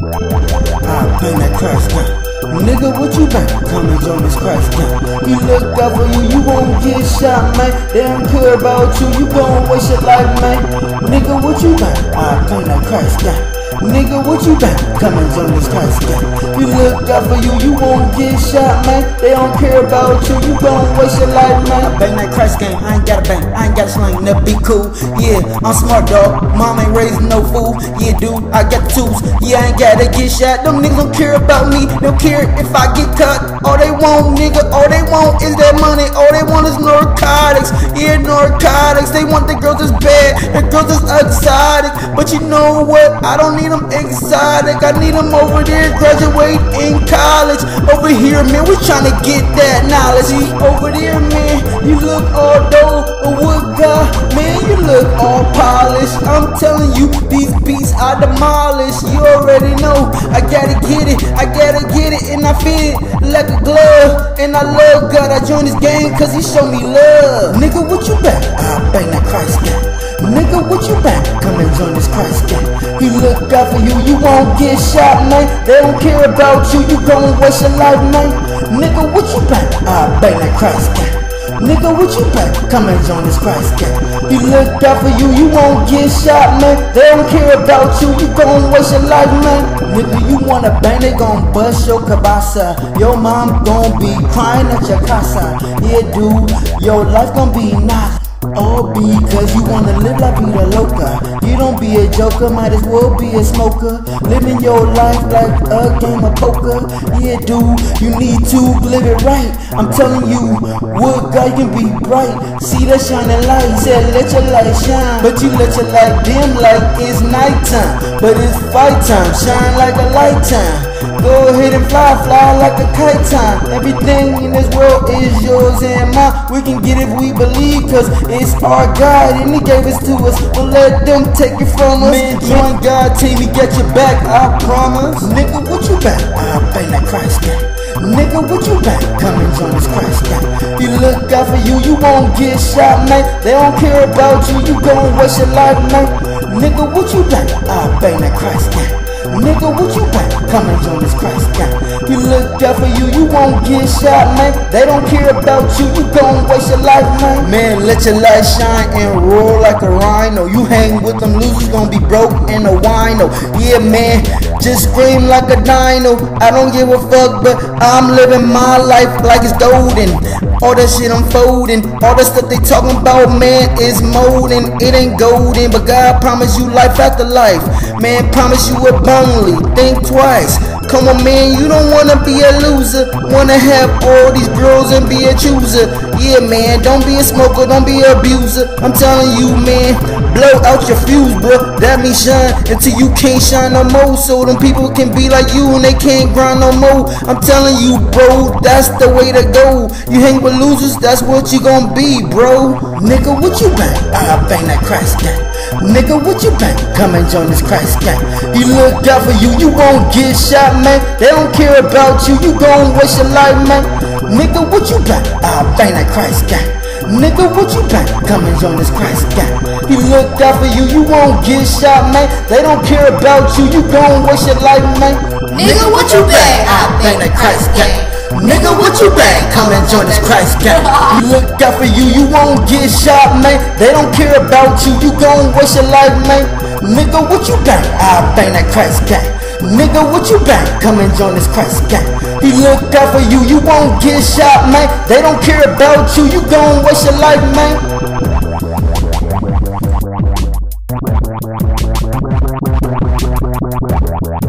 I bang that Christ gang. Nigga, what you bang? Come and join this Christ gang. You look out for you won't get shot, man. They don't care about you, you gon' waste your life, man. Nigga, what you bang? I bang that Christ gang. Nigga, what you bang? Come and join this Christ gang. You look out for you won't get shot, man. They don't care about you, you gon' waste your life, man. I bang that Christ gang, I ain't gotta bang, I ain't gotta slang, never be cool. Yeah, I'm smart, dog, mom ain't raising no fool. Yeah, dude, I got the tools, yeah, I ain't gotta get shot. Them niggas don't care about me, don't care if I get caught. All they want, nigga, all they want is that money. All they want is narcotics, yeah, narcotics. They want the girls that's bad, the girls that's exotic. But you know what, I don't need them exotic, I need them over there graduate in college. Over here, man, we tryna get that knowledge. Over there, man, you look all dope, a wood guy, man, you look all polished. I'm telling you, these beats I demolish. You already know, I gotta get it, and I fit it like a glove. And I love God, I joined this game cause he showed me love. Nigga, what you bang? I bang that Christ gang. Nigga, what you bang? Come and join this Christ gang. He look out for you, you won't get shot, man. They don't care about you, you gon' waste your life, man. Nigga, what you bang? I bang that Christ gang. Nigga, what you bang? Come and join this Christ gang. He look out for you, you won't get shot, man. They don't care about you, you gon' waste your life, man. Nigga, you wanna bang, they gon' bust your cabasa. Your mom gon' be crying at your casa. Yeah, dude, your life gon' be knocked. All because you wanna live la vida loca. You don't be a joker, might as well be a smoker. Living your life like a game of poker. Yeah, dude, you need to live it right. I'm telling you, wood guy can be bright. See that shining light, he said let your light shine. But you let your light dim like it's nighttime. But it's fight time, shine like a lifetime. Go ahead and fly like a kite time. Everything in this world is yours and mine. We can get it if we believe, cause it's our God and he gave it to us. Don't let them take it from us. Man, join God, team, he got your back, I promise. Nigga, what you bang? I bang that Christ gang. Nigga, what you bang? Come and join this Christ gang. He look out for you, you won't get shot, man. They don't care about you, you gon' waste your life, man. Nigga, what you bang? I bang that Christ gang. Nigga, what you bang? Come and join this Christ gang. He look out for you, you won't get shot, man. They don't care about you, you gon' waste your life, man. Man, let your light shine and roar like a rhino. You hang with them losers, gon' be broke and a wino. Yeah, man, just scream like a dino. I don't give a fuck, but I'm living my life like it's golden. All that shit I'm folding, all that stuff they talking about, man, is molding. It ain't golden, but God promised you life after life. Man, promise you abundantly, think twice. Come on, man, you don't wanna be a loser. Wanna have all these girls and be a chooser. Yeah, man, don't be a smoker, don't be an abuser. I'm telling you, man, blow out your fuse, bro. That means shine until you can't shine no more. So them people can be like you and they can't grind no more. I'm telling you, bro, that's the way to go. You hang with losers, that's what you gon' be, bro. Nigga, what you bang? I bang that Christ gang. Nigga, what you bang? Come and join this Christ gang. He look out for you, you won't get shot, man. They don't care about you, you gon' waste your life, man. Nigga, what you bang? I bang that Christ gang. Nigga, what you bang? Come and join this Christ gang. He look out for you, you won't get shot, man. They don't care about you, you gon' waste your life, man. Nigga, what you bang? I bang that Christ gang. Nigga, what you bang? Come and join this Christ gang. He look out for you, you won't get shot, man. They don't care about you, you gon' waste your life, man. Nigga, what you bang? I bang that Christ gang. Nigga, what you bang? Come and join this Christ gang. He look out for you, you won't get shot, man. They don't care about you, you gon' waste your life, man.